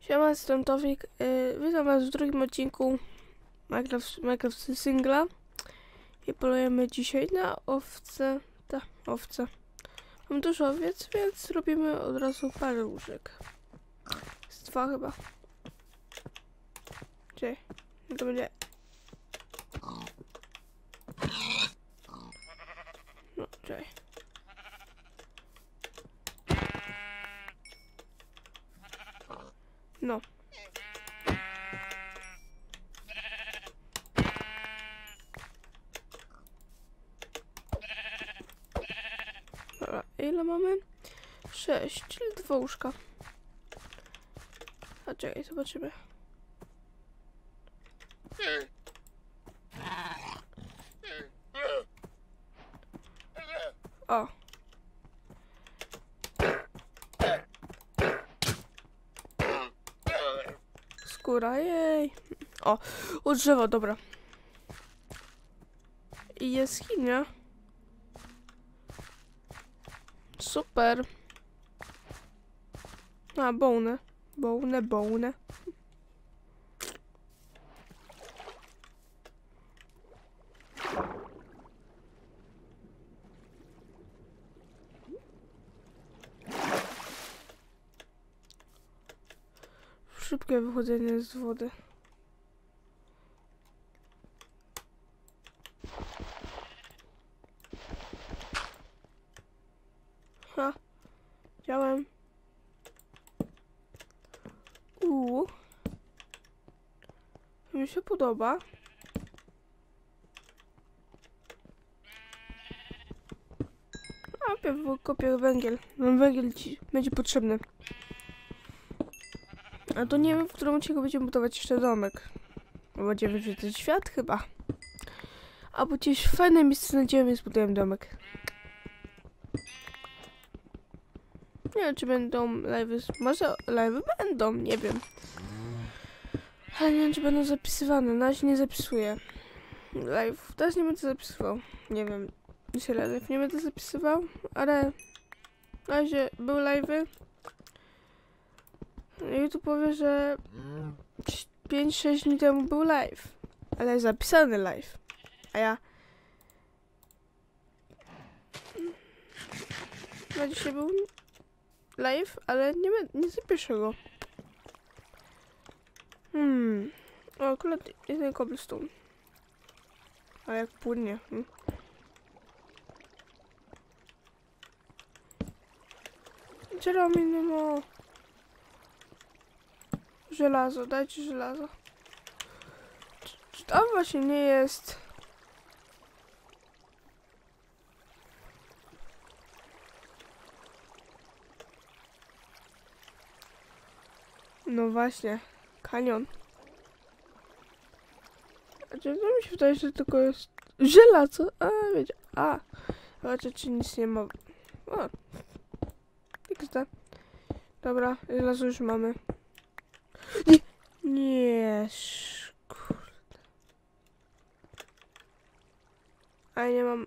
Siema, jestem Tofik. Witam was w drugim odcinku Minecraft Singla. I polujemy dzisiaj na owce. Owce. Mam dużo owiec, więc robimy od razu parę łóżek. Z dwa chyba. Gdzie? To będzie... No, czekaj. No. Dobra, ile mamy? 6, czyli 2 łóżka. A czekaj, zobaczymy. O. Skóra, jej. O drzewo, dobra. I jaskinia. Super. A, bołnę. Bołnę. Szybkie wychodzenie z wody. Ha. Działam. Mi się podoba. A, kopię węgiel. Węgiel ci będzie potrzebny. A to nie wiem, w którym odcinku będziemy budować jeszcze domek. Bo będziemy wyczytać świat chyba. Albo gdzieś fajne miejsce znajdziemy i zbudujemy domek. Nie wiem, czy będą live'y. Może live'y będą, nie wiem. Ale nie wiem, czy będą zapisywane. Na razie nie zapisuję live. Teraz nie będę zapisywał. Nie wiem, dzisiaj live nie będę zapisywał, ale na razie były live'y. YouTube powie, że 5-6 dni temu był live, ale zapisany live. A ja na dzisiaj był live, ale nie zapiszę go. O, akurat jeden cobblestone. Ale jak płynnie. Czerwony, żelazo, dajcie żelazo. Czy tam właśnie nie jest? No właśnie, kanion. A czy to mi się wydaje, że tylko jest żelazo? A, wiecie, zobaczcie, czy nic nie ma. O, XD. Dobra, żelazo już mamy. Nie, kurde. A nie mam.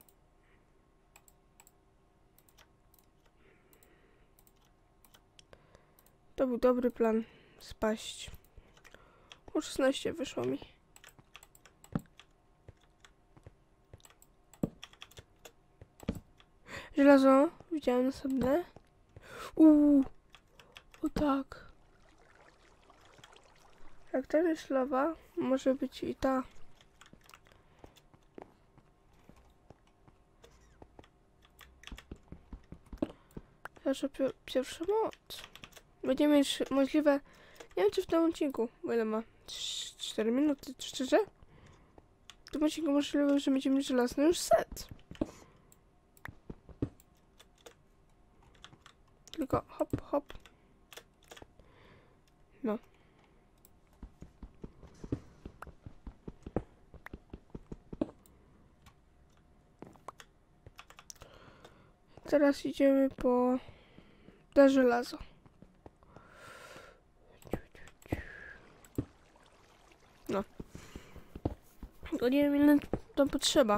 To był dobry plan. Spaść. O 16 wyszło mi. Żelazo. Widziałem następne. O tak. Jak tam jest lawa, może być i ta. Nasza pierwsza moc. Będziemy mieć możliwe... Nie wiem, czy w tym odcinku. Bo ile ma? 4 minuty. Szczerze? W tym odcinku możliwe, że będziemy mieć żelazny już set. Tylko hop, hop. No. Teraz idziemy po te żelazo. No. Tylko nie wiem, ile tam potrzeba.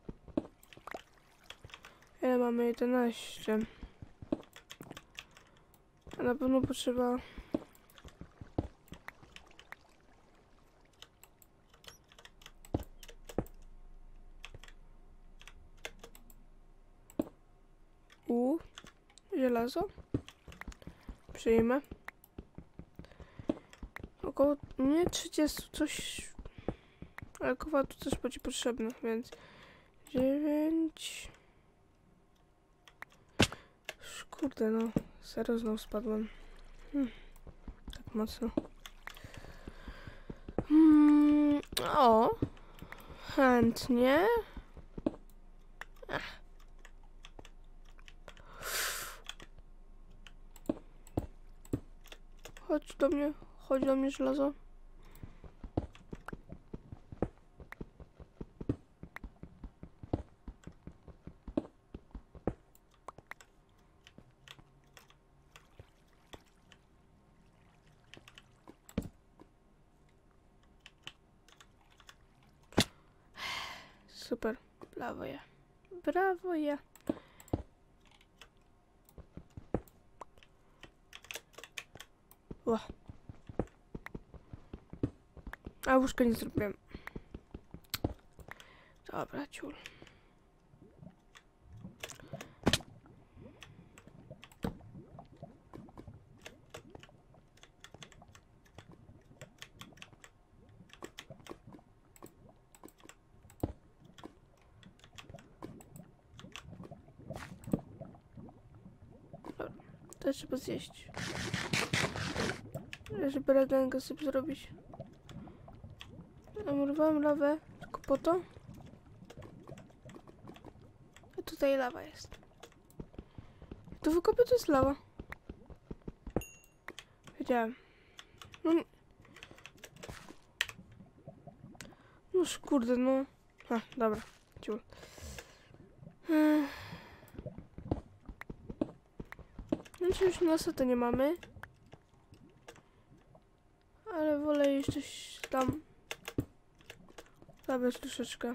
Ile mamy? 11. Na pewno potrzeba... Żelazo. Przyjmę. Około, nie 30, coś... Ale kowa tu też będzie potrzebne, więc... 9... Kurde no, serio znowu spadłem. Tak mocno. O! Chętnie. Chodź do mnie żelazo. Super, brawo ja. Brawo ja. Ła. A łóżka nie zrobiłem. Dobra, ciul. Dobra, to trzeba zjeść. Żeby regenkę sobie zrobić. Zamurowałem lawę tylko po to. A tutaj lawa jest. To wykopię, to jest lawa. Wiedziałem. No kurde, no. A, dobra. Ciul. Znaczy już nosa to nie mamy. Ale wolę jeszcze tam zabrać troszeczkę.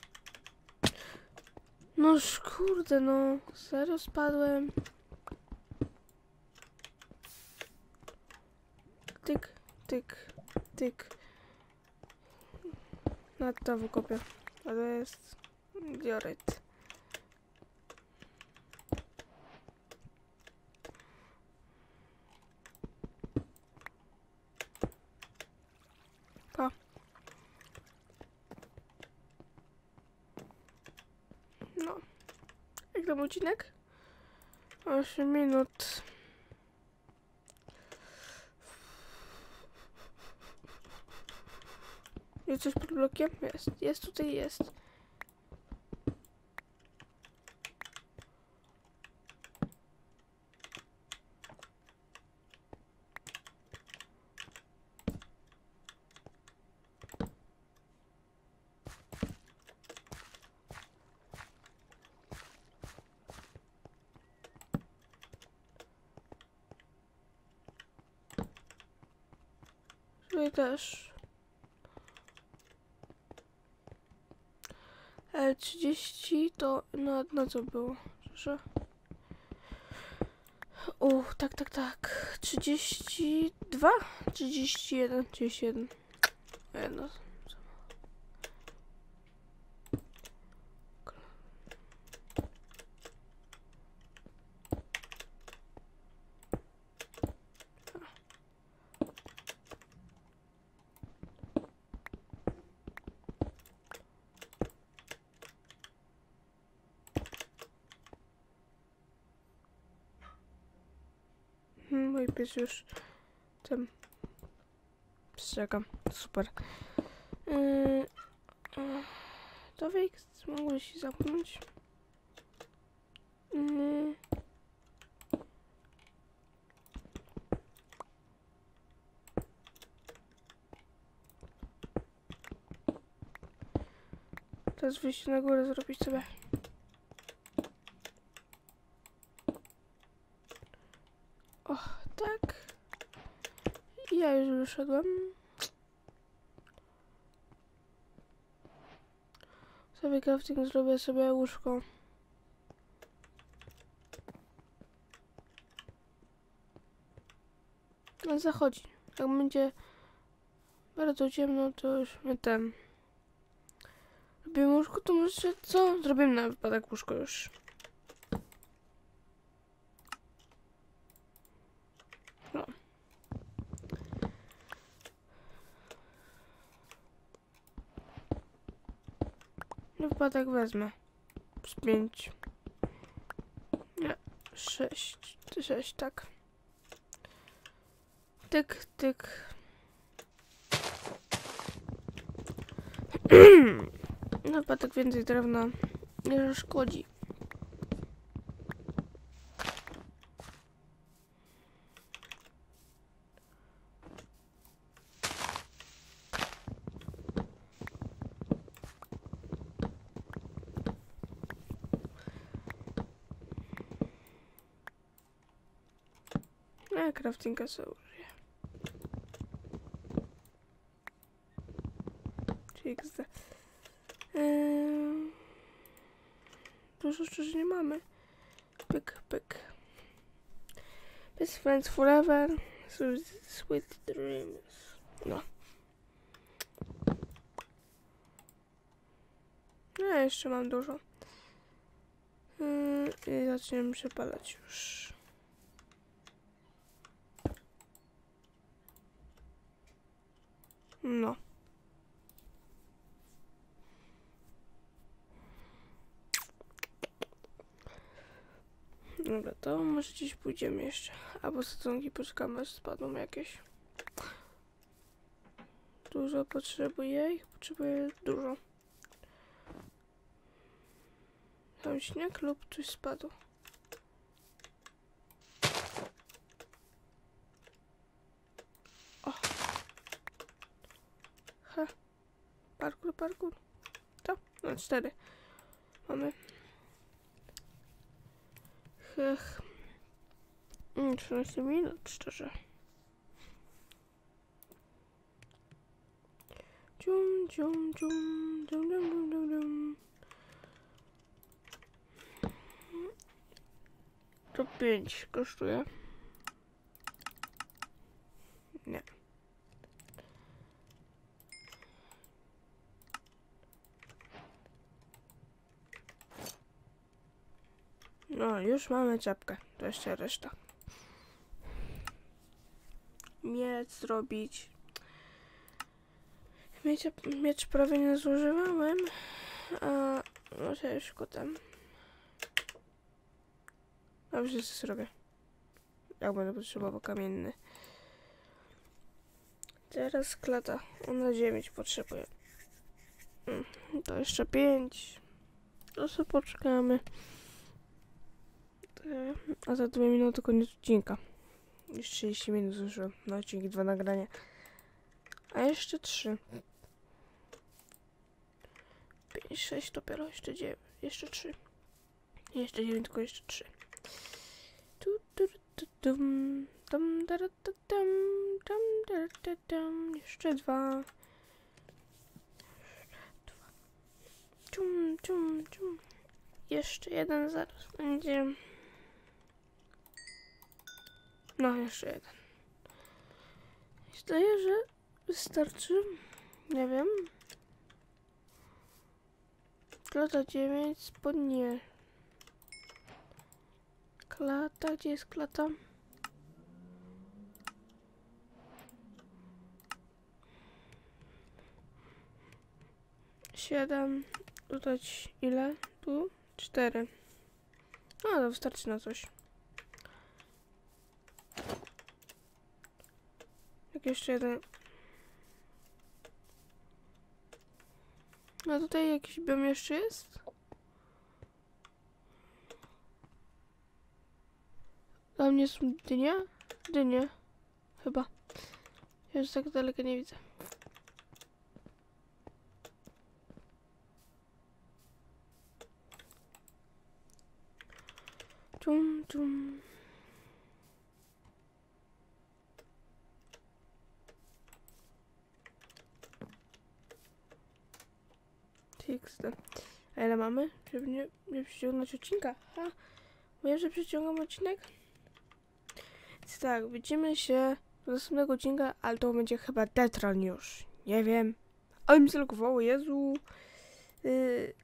No kurde, no. Serio spadłem. Tyk, tyk, tyk. Nad to wykopię. Ale jest dioryt. Pa. No. Jak tam odcinek? 8 minut. Jest coś pod blokiem? Jest. Jest tutaj, jest. Tutaj też. 30 to na co było? Że... tak. 32? 31. 31. Jedno. Mój pies już tam przestrzegam. Super. To mogę się zamknąć. Teraz wyjść na górę, zrobić sobie. O, tak. Ja już wyszedłem. Sobie crafting zrobię sobie łóżko. na zachodzi. Jak będzie bardzo ciemno, to już my ten... Robimy łóżko, to może co? Zrobimy na wypadek łóżko już. No. Na wypadek wezmę. Z 5. Nie, 6. 6, tak. Tyk, tyk. Na wypadek więcej drewna nie szkodzi. Craftinga sobie użyję. Czyli XD. Dużo szczerze nie mamy. Pyk, pyk. Best friends forever. Sweet dreams. No. Ja jeszcze mam dużo. I zaczniemy przepalać już. No. Dobra, to może gdzieś pójdziemy jeszcze. Albo sadzonki poczekamy, aż spadną jakieś. Dużo potrzebuję ich. Potrzebuję dużo. Tam śnieg lub coś spadło. O. Ha. Parkour, parkour. To? No 4. Mamy. Hech. 13 minut, szczerze. Cium, cium, cium, dum, dum, dum, dum, dum. To 5 kosztuje. Nie. No, już mamy czapkę. To jeszcze reszta. Miecz zrobić. Miecz prawie nie zużywałem. A może już go tam. Dobrze, co zrobię. Jak będę potrzebował kamienny. Teraz klata. Ona 9 potrzebuje. To jeszcze 5. To sobie poczekamy. A za 2 minuty koniec odcinka. Już 30 minut zużyłem na odcinek 2 nagrania. A jeszcze 3. 5, 6 dopiero, jeszcze 9. Jeszcze 3. Jeszcze 9, tylko jeszcze 3. Jeszcze 2. Cium, cium, cium. Jeszcze 1 zaraz będzie. No, jeszcze 1. Zdaje, że wystarczy. Nie wiem. Klata 9, spodnie. Klata, gdzie jest klata? Siedem. Dodać ile? Tu? 4. No, to wystarczy na coś. Jak jeszcze 1. A tutaj jakiś biom jeszcze jest? Tam nie są dynie? Dynie. Chyba. Ja już tak daleko nie widzę. Tum, tum. TXT. A ile mamy? Żeby nie przyciągnąć odcinka. Mówię, że przyciągam odcinek. Więc tak, widzimy się do następnego odcinka, ale to będzie chyba Detron już. Nie wiem. Ale mi zalogowało, Jezu.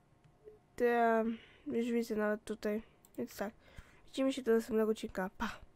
Już widzę nawet tutaj. Więc tak. Widzimy się do następnego odcinka. Pa!